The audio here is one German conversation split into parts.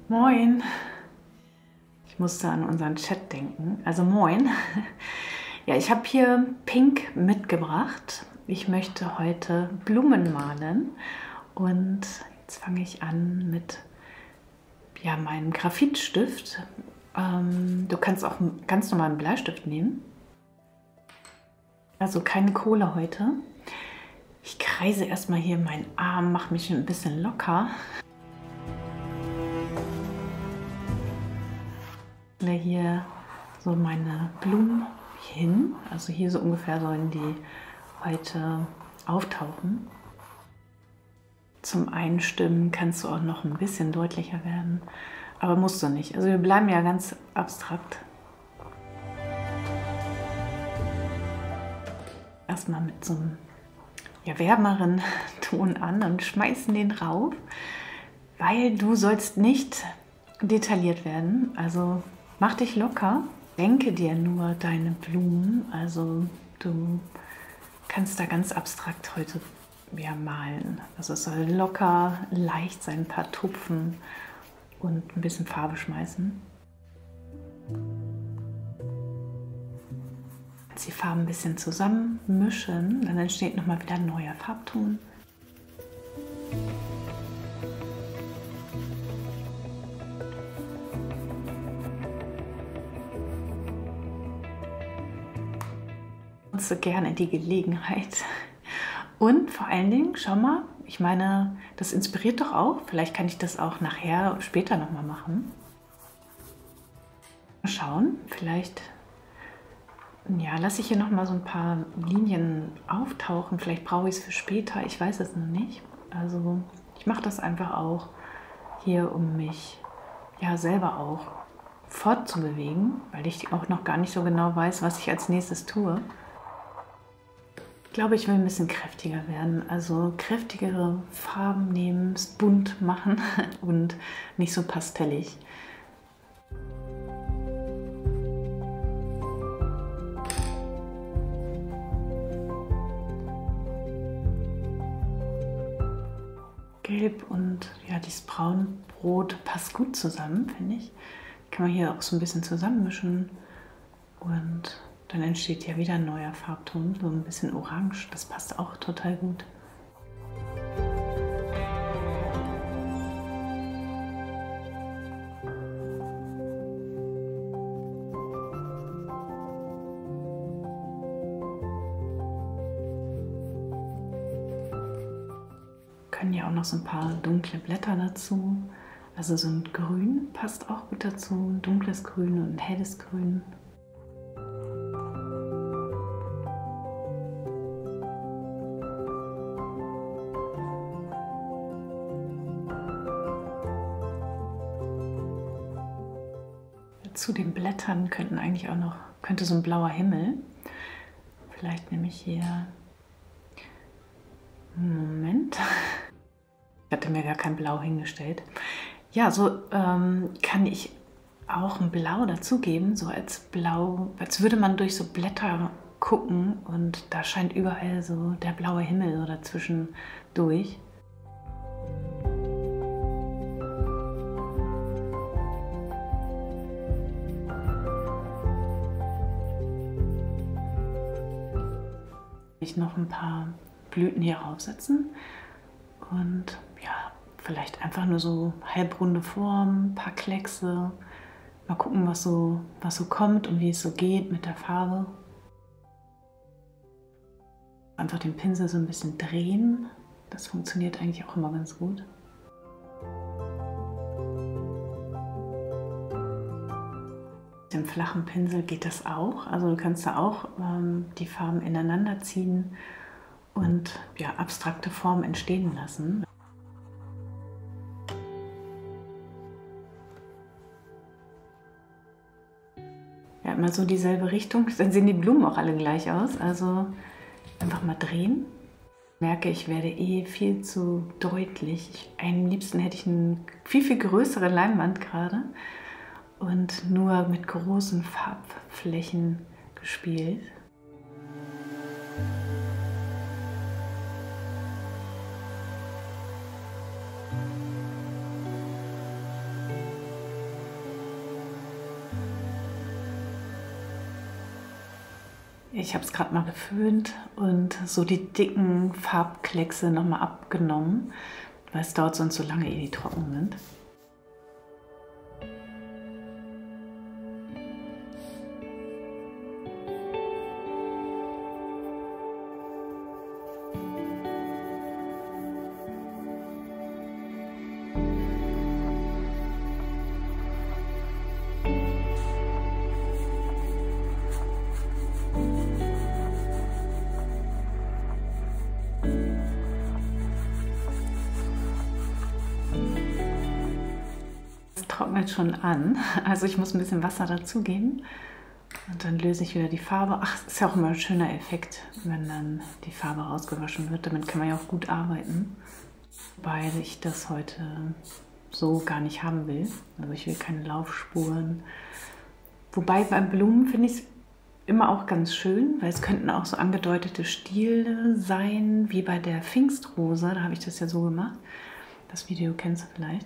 Moin! Ich musste an unseren Chat denken. Also moin! Ja, ich habe hier Pink mitgebracht. Ich möchte heute Blumen malen und jetzt fange ich an mit meinem Graphitstift. Du kannst auch einen ganz normalen Bleistift nehmen. Also keine Kohle heute. Ich kreise erstmal hier meinen Arm, mache mich ein bisschen locker. Hier so meine Blumen hin, also hier so ungefähr sollen die heute auftauchen. Zum Einstimmen kannst du auch noch ein bisschen deutlicher werden, aber musst du nicht. Also wir bleiben ja ganz abstrakt. Erstmal mit so einem wärmeren Ton an und schmeißen den rauf, weil du sollst nicht detailliert werden. Also mach dich locker, denke dir nur deine Blumen, also du kannst da ganz abstrakt heute malen. Also es soll locker, leicht sein, ein paar Tupfen und ein bisschen Farbe schmeißen. Jetzt die Farben ein bisschen zusammen mischen, dann entsteht nochmal wieder ein neuer Farbton. Nutze gerne die Gelegenheit. Und vor allen Dingen, schau mal, ich meine, das inspiriert doch auch. Vielleicht kann ich das auch nachher, später nochmal machen. Mal schauen, vielleicht lasse ich hier nochmal so ein paar Linien auftauchen. Vielleicht brauche ich es für später, ich weiß es noch nicht. Also ich mache das einfach auch hier, um mich selber auch fortzubewegen, weil ich auch noch gar nicht so genau weiß, was ich als nächstes tue. Ich glaube, ich will ein bisschen kräftiger werden, also kräftigere Farben nehmen, es bunt machen und nicht so pastellig. Gelb und dieses Braunbrot passt gut zusammen, finde ich. Kann man hier auch so ein bisschen zusammenmischen und dann entsteht ja wieder ein neuer Farbton, so ein bisschen orange. Das passt auch total gut. Können ja auch noch so ein paar dunkle Blätter dazu. Also so ein Grün passt auch gut dazu, ein dunkles Grün und ein helles Grün. Zu den Blättern könnte so ein blauer Himmel. Vielleicht nehme ich hier. Moment. Ich hatte mir gar kein Blau hingestellt. Ja, so kann ich auch ein Blau dazugeben, so als Blau, als würde man durch so Blätter gucken und da scheint überall so der blaue Himmel so dazwischen durch. Ich noch ein paar Blüten hier raufsetzen und vielleicht einfach nur so halbrunde Formen, ein paar Kleckse. Mal gucken, was so kommt und wie es so geht mit der Farbe. Einfach den Pinsel so ein bisschen drehen. Das funktioniert eigentlich auch immer ganz gut. Mit dem flachen Pinsel geht das auch. Also du kannst da auch die Farben ineinander ziehen und abstrakte Formen entstehen lassen. Ja, immer so dieselbe Richtung, dann sehen die Blumen auch alle gleich aus. Also einfach mal drehen. Ich merke, ich werde viel zu deutlich. Am liebsten hätte ich eine viel größere Leinwand gerade und nur mit großen Farbflächen gespielt. Ich habe es gerade mal geföhnt und so die dicken Farbkleckse nochmal abgenommen, weil es dauert sonst so lange, ehe die trocken sind. Trocknet schon an, also ich muss ein bisschen Wasser dazugeben und dann löse ich wieder die Farbe. Ach, ist ja auch immer ein schöner Effekt, wenn dann die Farbe rausgewaschen wird. Damit kann man ja auch gut arbeiten, weil ich das heute so gar nicht haben will. Also ich will keine Laufspuren. Wobei beim Blumen finde ich es immer auch ganz schön, weil es könnten auch so angedeutete Stiele sein, wie bei der Pfingstrose. Da habe ich das ja so gemacht. Das Video kennst du vielleicht.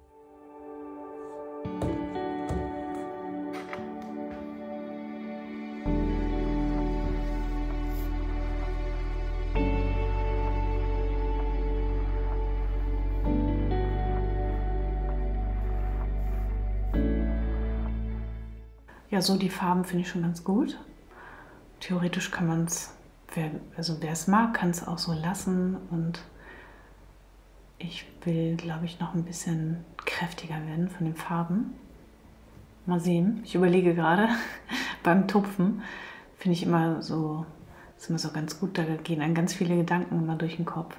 Ja, so die Farben finde ich schon ganz gut. Theoretisch kann man es, wer es mag, kann es auch so lassen. Und ich will, glaube ich, noch ein bisschen kräftiger werden von den Farben. Mal sehen. Ich überlege gerade, beim Tupfen finde ich immer so, ist immer so ganz gut, da gehen einem ganz viele Gedanken immer durch den Kopf.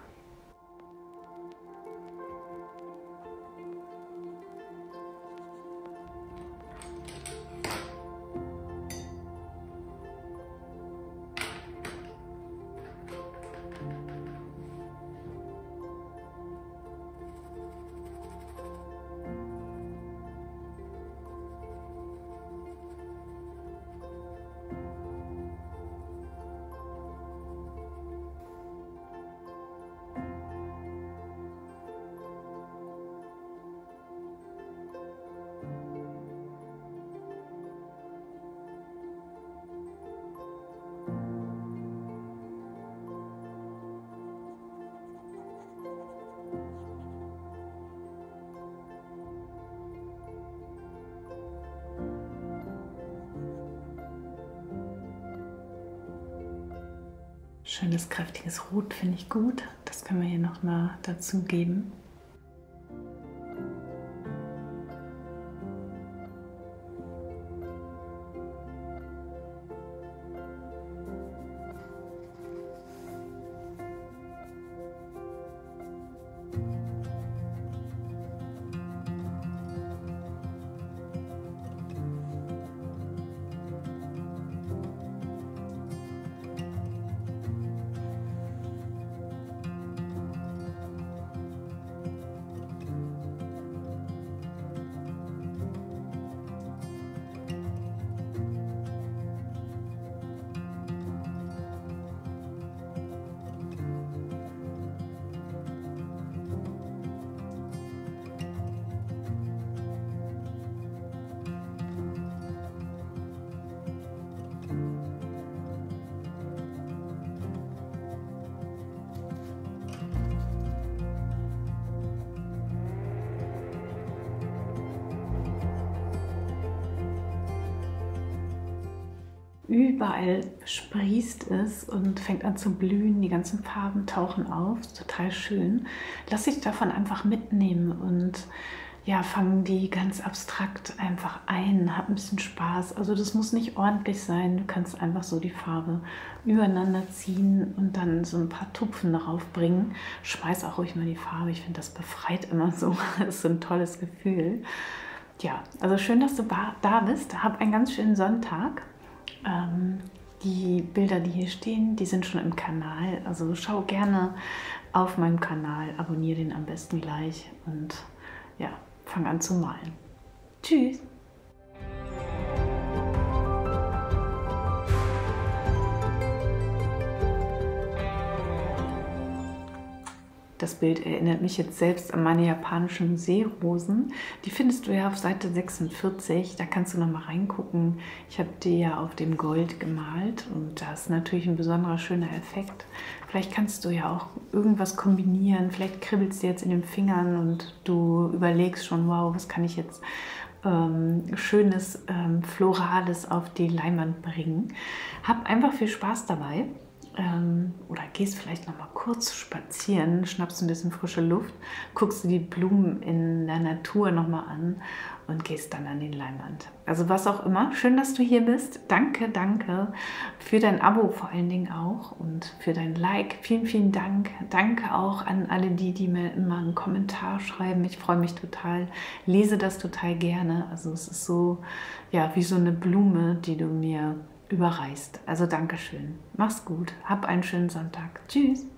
Schönes, kräftiges Rot finde ich gut. Das können wir hier noch mal dazu geben. Überall sprießt es und fängt an zu blühen. Die ganzen Farben tauchen auf. Ist total schön. Lass dich davon einfach mitnehmen und ja, fangen die ganz abstrakt einfach ein. Hab ein bisschen Spaß. Also das muss nicht ordentlich sein. Du kannst einfach so die Farbe übereinander ziehen und dann so ein paar Tupfen darauf bringen. Schmeiß auch ruhig mal die Farbe. Ich finde, das befreit immer so. Das ist so ein tolles Gefühl. Ja, also schön, dass du da bist. Hab einen ganz schönen Sonntag. Die Bilder, die hier stehen, die sind schon im Kanal. Also schau gerne auf meinem Kanal, abonniere den am besten gleich und ja, fang an zu malen. Tschüss! Das Bild erinnert mich jetzt selbst an meine japanischen Seerosen. Die findest du ja auf Seite 46. Da kannst du noch mal reingucken. Ich habe die ja auf dem Gold gemalt und das ist natürlich ein besonderer schöner Effekt. Vielleicht kannst du ja auch irgendwas kombinieren. Vielleicht kribbelt es dir jetzt in den Fingern und du überlegst schon, wow, was kann ich jetzt schönes Florales auf die Leinwand bringen. Hab einfach viel Spaß dabei. Oder gehst vielleicht noch mal kurz spazieren, schnappst ein bisschen frische Luft, guckst du die Blumen in der Natur noch mal an und gehst dann an die Leinwand. Also was auch immer. Schön, dass du hier bist. Danke, danke für dein Abo vor allen Dingen auch und für dein Like. Vielen, vielen Dank. Danke auch an alle die mir immer einen Kommentar schreiben. Ich freue mich total, lese das total gerne. Also es ist so, ja, wie so eine Blume, die du mir überreichst. Also Dankeschön. Mach's gut. Hab einen schönen Sonntag. Tschüss.